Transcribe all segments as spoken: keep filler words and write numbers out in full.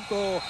punto.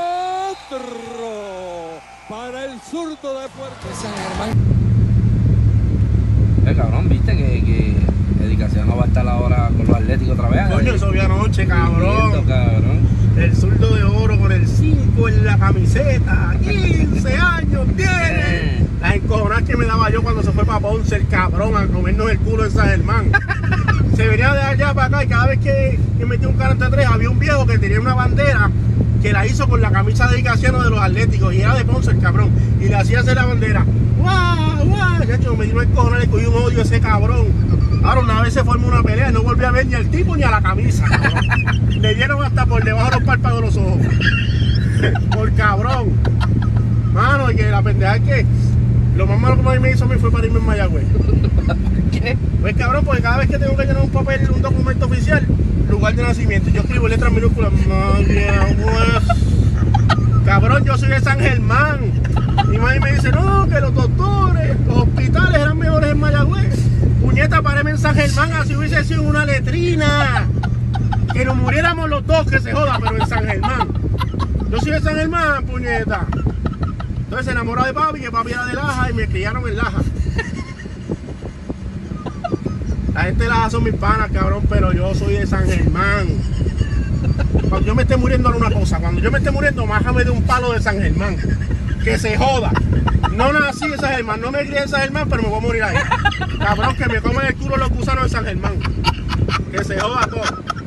Otro para el zurdo de Puerto San Germán. Eh, cabrón, viste que, que Dedicación no va a estar ahora con los Atléticos otra vez. Coño, eso vi anoche, cabrón. cabrón. El zurdo de oro con el cinco en la camiseta. quince años tiene. Las encojonadas que me daba yo cuando se fue para Ponce, el cabrón, a comernos el culo en San Germán. Se venía de allá para acá y cada vez que, que metía un cuarenta y tres había un viejo que tenía una bandera que la hizo con la camisa de Dedicación de los Atléticos y era de Ponce el cabrón. Y le hacía hacer la bandera. ¡Guau, guau! Ya, yo me dio el cojones, le cogí un odio a ese cabrón. Ahora una vez se formó una pelea y no volví a ver ni al tipo ni a la camisa, cabrón. Le dieron hasta por debajo de los párpados de los ojos. Por cabrón. Mano, y que la pendeja es que lo más malo que a mí me hizo a mí fue para irme en Mayagüez. ¿Qué? Pues cabrón, porque cada vez que tengo que llenar un papel, un documento oficial, lugar de nacimiento, yo escribo letras minúsculas. Mayagüez. Cabrón, yo soy de San Germán. Mi madre me dice, no, que los doctores, los hospitales eran mejores en Mayagüez. Puñeta, pareme en San Germán, así hubiese sido una letrina. Que nos muriéramos los dos, que se joda, pero en San Germán. Yo soy de San Germán, puñeta. Entonces se enamoró de papi, que papi era de Laja y me criaron en Laja. La gente de Laja son mis panas, cabrón, pero yo soy de San Germán. Cuando yo me esté muriendo, una cosa, cuando yo me esté muriendo, májame de un palo de San Germán. Que se joda. No nací en San Germán, no me crié en San Germán, pero me voy a morir ahí. Cabrón, que me comen el culo los gusanos de San Germán. Que se joda todo.